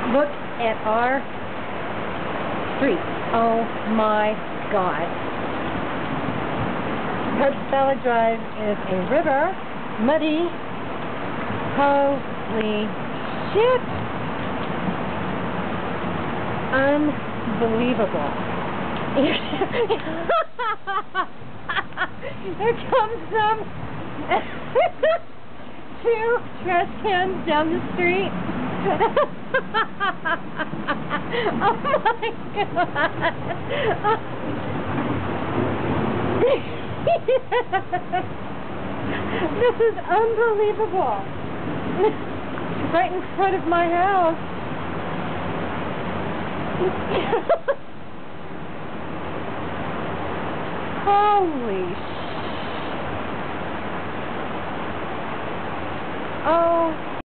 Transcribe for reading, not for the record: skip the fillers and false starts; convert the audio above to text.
Look at our street. Oh my God. Salad Drive is a river. Muddy. Holy shit. Unbelievable. Here comes some 2 trash cans down the street. Oh my God. This is unbelievable. Right in front of my house. Holy sh... Oh.